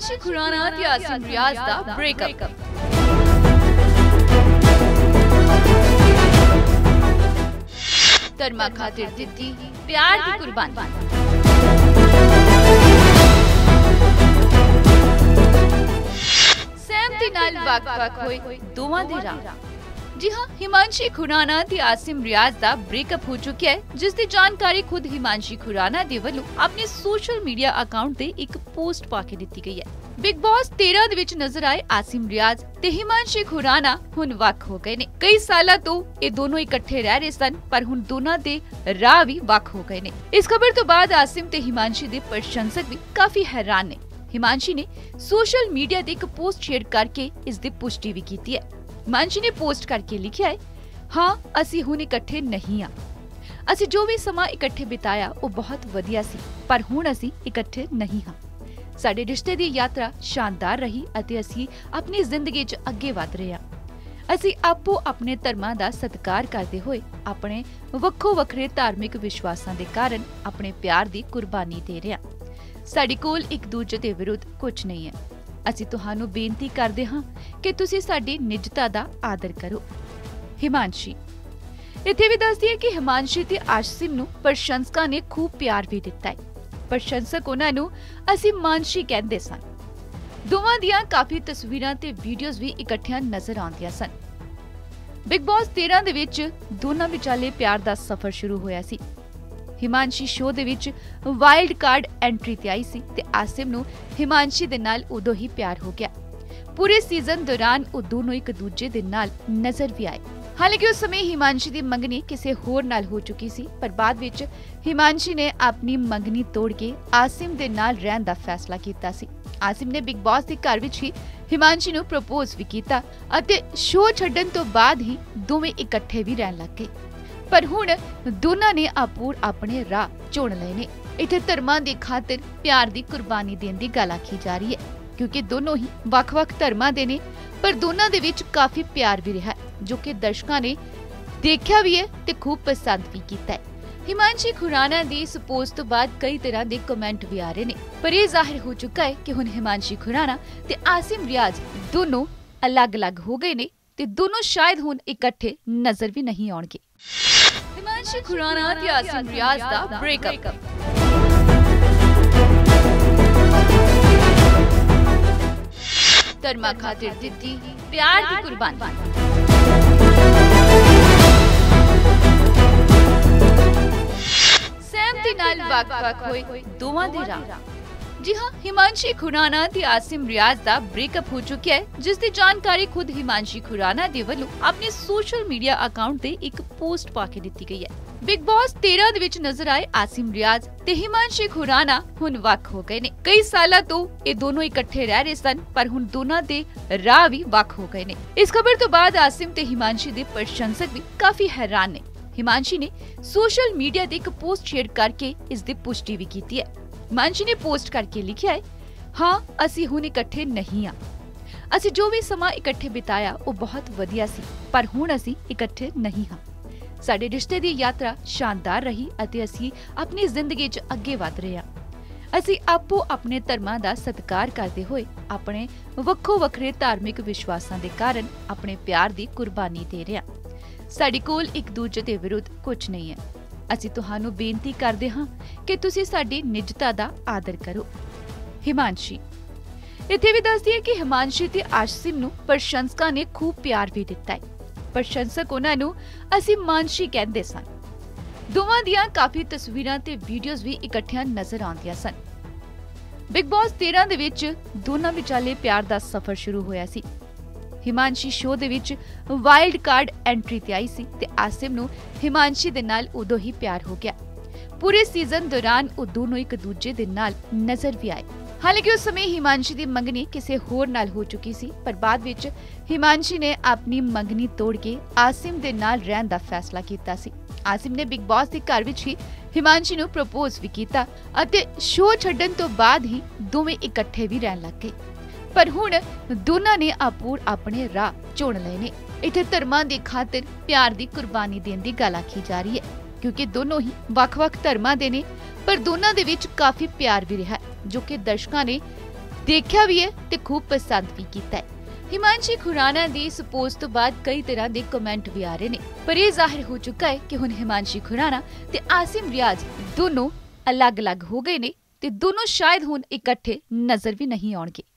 हिमांशी खुराना ते आसिम रियाज दा ब्रेकअप। धर्मा खातिर दित्ती प्यार दी कुर्बानी। सहमति नाल वक-वक होए दोवां दे राह। जी हाँ, हिमांशी खुराना ते आसिम रियाज दा ब्रेकअप हो चुका है, जिस दी जानकारी खुद हिमांशी खुराना दे वल्लों अपने सोशल मीडिया अकाउंट ते एक पोस्ट पा के दित्ती गई है। बिग बॉस 13 दे विच नजर आए आसिम रियाज ते हिमांशी खुराना हुण वक हो गए ने। कई सालां तो ये दोनों इकट्ठे रह रहे सन, पर हुण दोनां दे राह भी वक हो गए ने। इस खबर तो बाद आसिम ते हिमांशी दे प्रशंसक भी काफी हैरान ने। हिमांशी ने सोशल मीडिया ते एक पोस्ट शेयर करके इस दी पुष्टि भी की है। हिमांशी ने पोस्ट करके लिखा है, हाँ असी हुण इकट्ठे नहीं आ। असी जो भी समा इकट्ठे बिताया वो बहुत वधिया सी, पर हुण असी इकट्ठे नहीं हाँ। साडे रिश्ते दी यात्रा शानदार रही अते असी अपनी जिंदगी च अगे वध रहे हां। असी आपो अपने धर्मां दा सत्कार करदे होए अपने वक्खो वखरे धार्मिक विश्वासां दे कारण अपने प्यार दी कुर्बानी दे रहे हां। साडे कोल एक दूजे दे विरुद्ध कुछ नहीं है। ਅਸੀਂ ਤੁਹਾਨੂੰ ਬੇਨਤੀ ਕਰਦੇ ਹਾਂ ਕਿ ਤੁਸੀਂ ਸਾਡੀ ਨਿੱਜਤਾ ਦਾ ਆਦਰ ਕਰੋ। ਹਿਮਾਂਸ਼ੀ ਇੱਥੇ ਵੀ ਦੱਸਦੀ ਹੈ ਕਿ ਹਿਮਾਂਸ਼ੀ ਤੇ ਆਸਿਮ ਨੂੰ ਪ੍ਰਸ਼ੰਸਕਾਂ ਨੇ ਖੂਬ ਪਿਆਰ ਵੀ ਦਿੱਤਾ ਹੈ। ਪ੍ਰਸ਼ੰਸਕ ਉਹਨਾਂ ਨੂੰ ਅਸੀਂ ਮਾਨਸ਼ੀ ਕਹਿੰਦੇ ਸਨ। ਦੋਵਾਂ ਦੀਆਂ ਕਾਫੀ ਤਸਵੀਰਾਂ ਤੇ ਵੀਡੀਓਜ਼ ਵੀ ਇਕੱਠੀਆਂ ਨਜ਼ਰ ਆਉਂਦੀਆਂ ਸਨ। ਬਿਗ ਬੌਸ 13 ਦੇ ਵਿੱਚ ਦੋਨਾਂ ਵਿਚਾਲੇ ਪਿਆਰ ਦਾ ਸਫ਼ਰ ਸ਼ੁਰੂ ਹੋਇਆ ਸੀ। हिमांशी शो दे विच वाइल्ड कार्ड एंट्री ते आई सी ते आसिम नूं हिमांशी दे नाल उदों ही प्यार हो गया। पूरे सीजन दौरान वो दोनों एक दूजे दे नाल नजर भी आए। हालांकि उस समय हिमांशी दी मंगनी किसी होर नाल हो चुकी सी, पर बाद विच हिमांशी ने अपनी मंगनी तोड़ के आसिम दे नाल रहन दा फैसला कीता सी। आसिम ने बिग बॉस दे घर विच ही हिमांशी नूं प्रपोज भी कीता अते शो छड्डण तो बाद ही दोवें इकट्ठे भी रहन लग गए। पर हुण दोनों ने आपो अपने राह चुन लए ने। इत्थे धर्मां दी खातिर प्यार दी कुर्बानी देण दी गल आखी जा रही है, क्योंकि दोनों ही वख-वख धर्मां दे ने, पर दोनों दे विच काफी प्यार भी रहा है, जो कि दर्शकां ने देखा भी है ते खूब पसंद भी कीता है। हिमांशी खुराना दी इस पोस्ट तो बाद कई तरह के कमेंट भी आ रहे ने, पर यह जाहिर हो चुका है कि हुण हिमांशी खुराना ते आसिम रियाज दोनों अलग-अलग हो गए ने ते दोनों शायद हुण इकट्ठे नजर भी नहीं आउणगे। हिमांशी खुराना ते आसिम रियाज दा ब्रेकअप। धर्मा खातिर दित्ती प्यार दी कुर्बानी। सहमति नाल वक-वक होए दोवां दे राह। जी हाँ, हिमांशी खुराना ते आसिम रियाज दा ब्रेकअप हो चुका है, जिस दी जानकारी खुद हिमांशी खुराना दे वल्लों अपने सोशल मीडिया अकाउंट ते एक पोस्ट पा के दित्ती गई है। बिग बॉस 13 दे विच नजर आए आसिम रियाज ते हिमांशी खुराना हुण वक हो गए ने। कई सालां तो ये दोनों इकट्ठे रह रहे सन, पर हुण दोनां दे राह भी वक हो गए ने। इस खबर तो बाद आसिम ते हिमांशी दे प्रशंसक भी काफी हैरान ने। हिमांशी ने सोशल मीडिया ते एक पोस्ट शेयर करके इस दी पुष्टि भी की है। हिमांशी ने पोस्ट करके लिखा है, हाँ असी हुण इकट्ठे नहीं आ। असी जो भी समा इकट्ठे बिताया वो बहुत वधिया सी, पर हुण असी इकट्ठे नहीं हाँ। साडे रिश्ते दी यात्रा शानदार रही अते असी अपनी जिंदगी च अगे वध रहे हां। असी आपो अपने धर्मां दा सत्कार करदे होए अपने वक्खो वखरे धार्मिक विश्वासां दे कारण अपने प्यार दी कुर्बानी दे रहे हां। साडे कोल एक दूजे दे विरुद्ध कुछ नहीं है। ਅਸੀਂ ਤੁਹਾਨੂੰ ਬੇਨਤੀ ਕਰਦੇ ਹਾਂ ਕਿ ਤੁਸੀਂ ਸਾਡੀ ਨਿੱਜਤਾ ਦਾ ਆਦਰ ਕਰੋ। ਹਿਮਾਂਸ਼ੀ ਇੱਥੇ ਵੀ ਦੱਸਦੀ ਹੈ ਕਿ ਹਿਮਾਂਸ਼ੀ ਤੇ ਆਸਿਮ ਨੂੰ ਪ੍ਰਸ਼ੰਸਕਾਂ ਨੇ ਖੂਬ ਪਿਆਰ ਵੀ ਦਿੱਤਾ ਹੈ। ਪ੍ਰਸ਼ੰਸਕ ਉਹਨਾਂ ਨੂੰ ਅਸੀਂ ਮਾਨਸ਼ੀ ਕਹਿੰਦੇ ਸਨ। ਦੋਵਾਂ ਦੀਆਂ ਕਾਫੀ ਤਸਵੀਰਾਂ ਤੇ ਵੀਡੀਓਜ਼ ਵੀ ਇਕੱਠੀਆਂ ਨਜ਼ਰ ਆਉਂਦੀਆਂ ਸਨ। ਬਿਗ ਬੌਸ 13 ਦੇ ਵਿੱਚ ਦੋਨਾਂ ਵਿਚਾਲੇ ਪਿਆਰ ਦਾ ਸਫ਼ਰ ਸ਼ੁਰੂ ਹੋਇਆ ਸੀ। हिमांशी शो दे विच वाइल्ड कार्ड एंट्री ते आई सी ते आसिम नूं हिमांशी दे नाल उदों ही प्यार हो गया। पूरे सीजन दौरान वो दोनों एक दूजे दे नाल नजर भी आए। हालांकि उस समय हिमांशी दी मंगनी किसी होर नाल हो चुकी सी, पर बाद विच हिमांशी ने अपनी मंगनी तोड़ के आसिम दे नाल रहन दा फैसला कीता सी। आसिम ने बिग बॉस दे घर विच ही हिमांशी नूं प्रपोज भी कीता अते शो छड्डण तो बाद ही दोवें इकट्ठे भी रहन लग गए। पर हुण दोनों ने आपो अपने राह चुन लए ने। इत्थे धर्मां दी खातिर प्यार दी कुर्बानी देण दी गल आखी जा रही है, क्योंकि दोनों ही वख-वख धर्मां दे ने, पर दोनों दे विच काफी प्यार भी रहा है, जो कि दर्शकां ने ਦੇਖਿਆ ਵੀ ਹੈ ਤੇ ਖੂਬ ਪਸੰਦ ਵੀ ਕੀਤਾ ਹੈ। ਹਿਮਾਂਸ਼ੀ ਖੁਰਾਨਾ ਦੀ ਇਸ ਪੋਸਟ ਤੋਂ ਬਾਅਦ ਕਈ ਤਰ੍ਹਾਂ ਦੇ ਕਮੈਂਟ ਵੀ ਆ ਰਹੇ ਨੇ, ਪਰ ਇਹ ਜ਼ਾਹਿਰ ਹੋ ਚੁੱਕਾ ਹੈ ਕਿ ਹੁਣ ਹਿਮਾਂਸ਼ੀ ਖੁਰਾਨਾ ਤੇ ਆਸਿਮ ਰਿਆਜ਼ ਦੋਨੋਂ ਅਲੱਗ-ਅਲੱਗ ਹੋ ਗਏ ਨੇ ਤੇ ਦੋਨੋਂ ਸ਼ਾਇਦ ਹੁਣ ਇਕੱਠੇ ਨਜ਼ਰ ਵੀ ਨਹੀਂ ਆਉਣਗੇ।